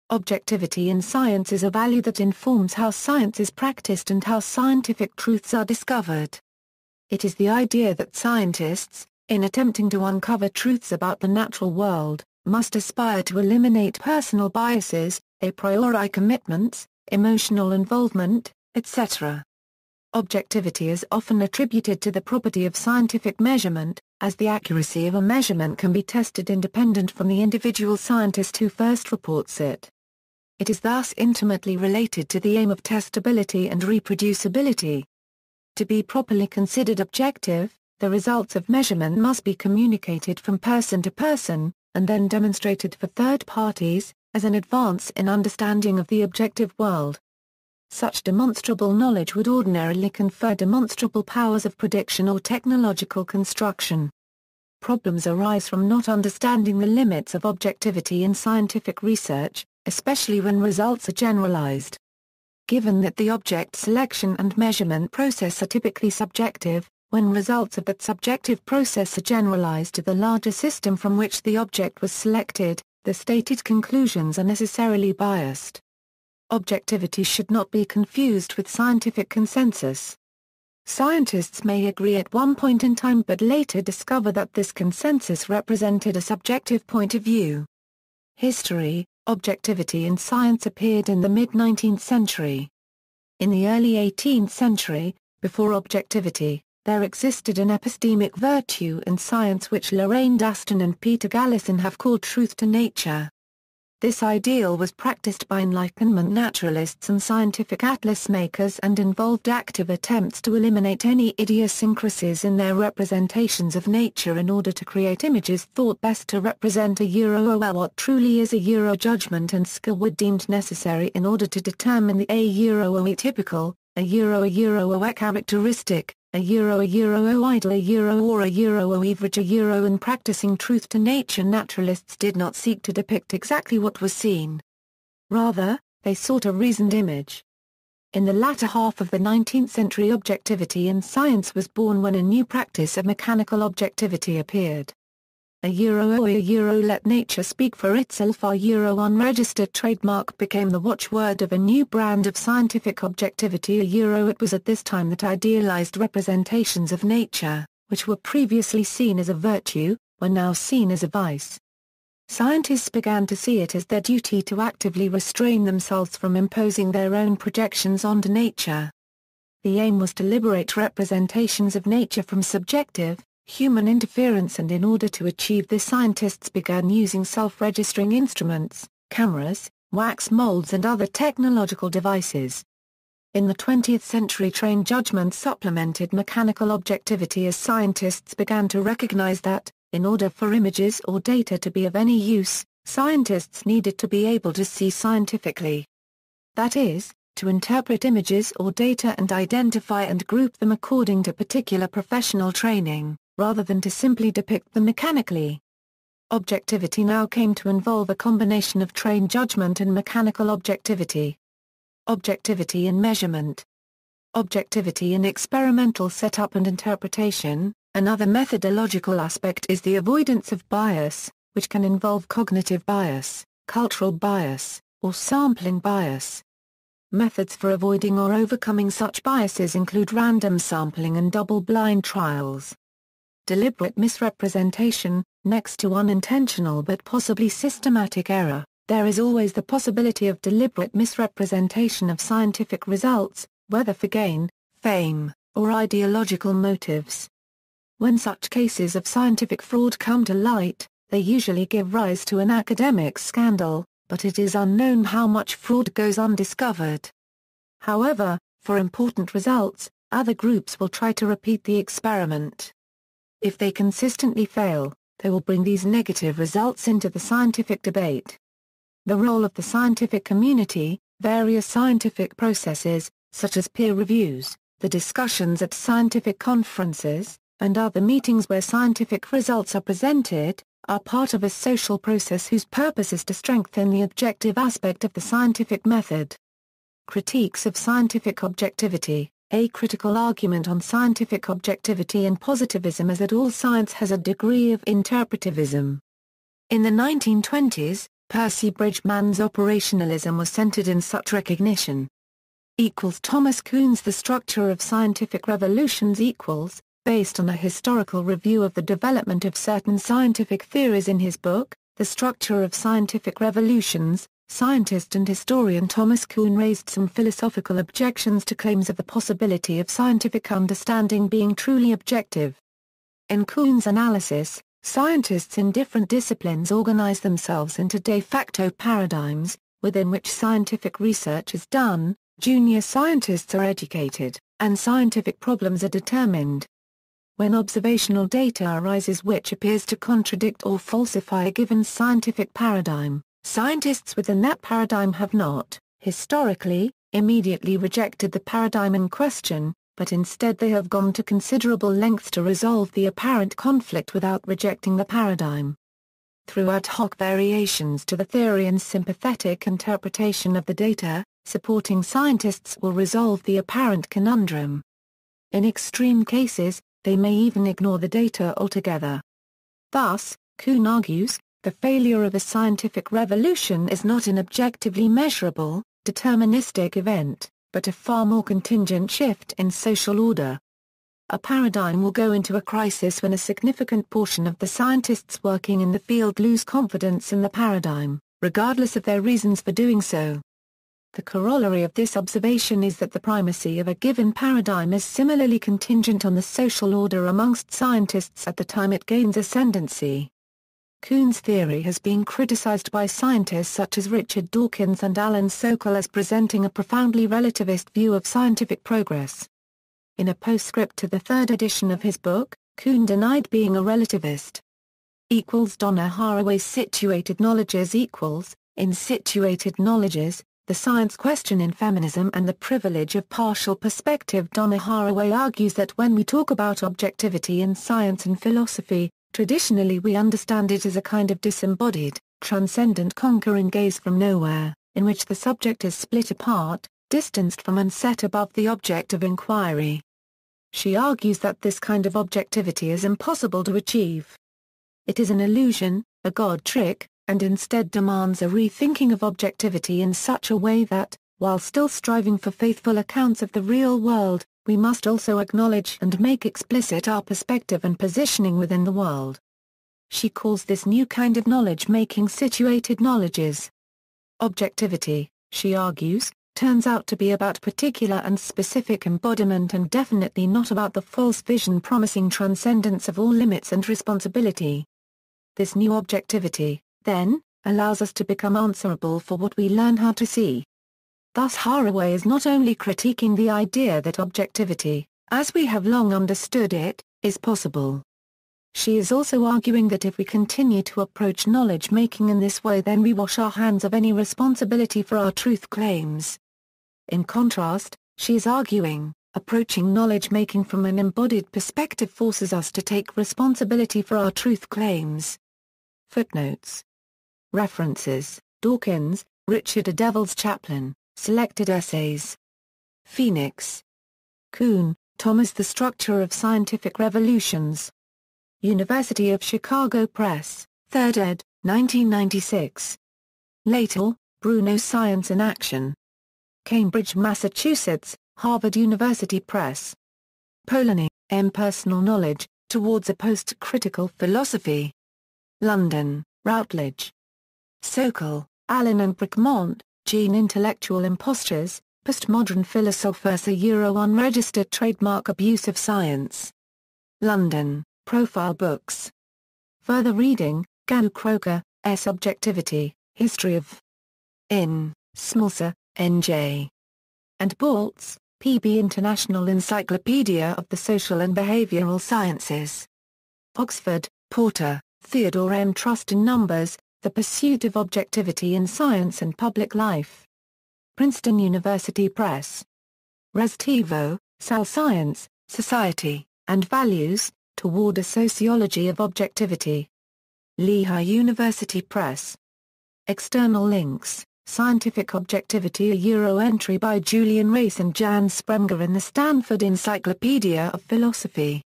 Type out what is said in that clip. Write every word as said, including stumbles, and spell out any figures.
Objectivity in science is a value that informs how science is practiced and how scientific truths are discovered. It is the idea that scientists, in attempting to uncover truths about the natural world, must aspire to eliminate personal biases, a priori commitments, emotional involvement, et cetera. Objectivity is often attributed to the property of scientific measurement, as the accuracy of a measurement can be tested independent from the individual scientist who first reports it. It is thus intimately related to the aim of testability and reproducibility. To be properly considered objective, the results of measurement must be communicated from person to person, and then demonstrated for third parties, as an advance in understanding of the objective world. Such demonstrable knowledge would ordinarily confer demonstrable powers of prediction or technological construction. Problems arise from not understanding the limits of objectivity in scientific research, especially when results are generalized. Given that the object selection and measurement process are typically subjective, when results of that subjective process are generalized to the larger system from which the object was selected, the stated conclusions are necessarily biased. Objectivity should not be confused with scientific consensus. Scientists may agree at one point in time but later discover that this consensus represented a subjective point of view. History. Objectivity in science appeared in the mid-nineteenth century. In the early eighteenth century, before objectivity, there existed an epistemic virtue in science which Lorraine Daston and Peter Galison have called truth to nature. This ideal was practiced by Enlightenment naturalists and scientific atlas makers and involved active attempts to eliminate any idiosyncrasies in their representations of nature in order to create images thought best to represent a Euro what truly is a Euro judgment and skill were deemed necessary in order to determine the a Euro typical, a Euro a Euro characteristic, a Euro a Euro ideal a Euro or a Euro average a Euro. In practicing truth to nature, naturalists did not seek to depict exactly what was seen. Rather, they sought a reasoned image. In the latter half of the nineteenth century, objectivity in science was born when a new practice of mechanical objectivity appeared. A Euro a Euro let nature speak for itself our Euro unregistered trademark became the watchword of a new brand of scientific objectivity a Euro. It was at this time that idealized representations of nature, which were previously seen as a virtue, were now seen as a vice. Scientists began to see it as their duty to actively restrain themselves from imposing their own projections onto nature. The aim was to liberate representations of nature from subjective, human interference, and in order to achieve this scientists began using self-registering instruments, cameras, wax molds and other technological devices. In the twentieth century, trained judgment supplemented mechanical objectivity as scientists began to recognize that, in order for images or data to be of any use, scientists needed to be able to see scientifically. That is, to interpret images or data and identify and group them according to particular professional training, rather than to simply depict them mechanically. Objectivity now came to involve a combination of trained judgment and mechanical objectivity. Objectivity in measurement. Objectivity in experimental setup and interpretation. Another methodological aspect is the avoidance of bias, which can involve cognitive bias, cultural bias, or sampling bias. Methods for avoiding or overcoming such biases include random sampling and double-blind trials. Deliberate misrepresentation. Next to unintentional but possibly systematic error, there is always the possibility of deliberate misrepresentation of scientific results, whether for gain, fame, or ideological motives. When such cases of scientific fraud come to light, they usually give rise to an academic scandal, but it is unknown how much fraud goes undiscovered. However, for important results, other groups will try to repeat the experiment. If they consistently fail, they will bring these negative results into the scientific debate. The role of the scientific community. Various scientific processes, such as peer reviews, the discussions at scientific conferences, and other meetings where scientific results are presented, are part of a social process whose purpose is to strengthen the objective aspect of the scientific method. Critiques of scientific objectivity. A critical argument on scientific objectivity and positivism is that all science has a degree of interpretivism. In the nineteen twenties, Percy Bridgman's operationalism was centered in such recognition. Equals Thomas Kuhn's The Structure of Scientific Revolutions equals, based on a historical review of the development of certain scientific theories in his book, The Structure of Scientific Revolutions, scientist and historian Thomas Kuhn raised some philosophical objections to claims of the possibility of scientific understanding being truly objective. In Kuhn's analysis, scientists in different disciplines organize themselves into de facto paradigms, within which scientific research is done, junior scientists are educated, and scientific problems are determined. When observational data arises which appears to contradict or falsify a given scientific paradigm, scientists within that paradigm have not, historically, immediately rejected the paradigm in question, but instead they have gone to considerable lengths to resolve the apparent conflict without rejecting the paradigm. Through ad hoc variations to the theory and sympathetic interpretation of the data, supporting scientists will resolve the apparent conundrum. In extreme cases, they may even ignore the data altogether. Thus, Kuhn argues, the failure of a scientific revolution is not an objectively measurable, deterministic event, but a far more contingent shift in social order. A paradigm will go into a crisis when a significant portion of the scientists working in the field lose confidence in the paradigm, regardless of their reasons for doing so. The corollary of this observation is that the primacy of a given paradigm is similarly contingent on the social order amongst scientists at the time it gains ascendancy. Kuhn's theory has been criticized by scientists such as Richard Dawkins and Alan Sokal as presenting a profoundly relativist view of scientific progress. In a postscript to the third edition of his book, Kuhn denied being a relativist. Equals Donna Haraway's Situated Knowledges equals, in Situated Knowledges, The Science Question in Feminism and the Privilege of Partial Perspective. Donna Haraway argues that when we talk about objectivity in science and philosophy, traditionally we understand it as a kind of disembodied, transcendent conquering gaze from nowhere, in which the subject is split apart, distanced from and set above the object of inquiry. She argues that this kind of objectivity is impossible to achieve. It is an illusion, a god trick, and instead demands a rethinking of objectivity in such a way that, while still striving for faithful accounts of the real world, we must also acknowledge and make explicit our perspective and positioning within the world. She calls this new kind of knowledge making situated knowledges. Objectivity, she argues, turns out to be about particular and specific embodiment and definitely not about the false vision promising transcendence of all limits and responsibility. This new objectivity, then, allows us to become answerable for what we learn how to see. Thus Haraway is not only critiquing the idea that objectivity, as we have long understood it, is possible. She is also arguing that if we continue to approach knowledge-making in this way then we wash our hands of any responsibility for our truth claims. In contrast, she is arguing, approaching knowledge-making from an embodied perspective forces us to take responsibility for our truth claims. Footnotes. References: Dawkins, Richard A. Devil's Chaplain, Selected Essays. Phoenix. Kuhn, Thomas. The Structure of Scientific Revolutions. University of Chicago Press, third ed., nineteen ninety-six. Later, Bruno. Science in Action. Cambridge, Massachusetts, Harvard University Press. Polanyi, M. Personal Knowledge, Towards a Post-Critical Philosophy. London, Routledge. Sokal, Alan and Brickmont, Jean. Intellectual Impostures, Postmodern Philosophers a Euro Unregistered Trademark Abuse of Science. London, Profile Books. Further reading, Ganu Croker, S. Objectivity, History of. In, Smolcer, N J. And Baltz, P B. International Encyclopedia of the Social and Behavioral Sciences. Oxford, Porter, Theodore M. Trust in Numbers, The Pursuit of Objectivity in Science and Public Life. Princeton University Press. Restivo, Sal. Science, Society, and Values, Toward a Sociology of Objectivity. Lehigh University Press. External links: Scientific Objectivity, a Euro entry by Julian Race and Jan Spremger in the Stanford Encyclopedia of Philosophy.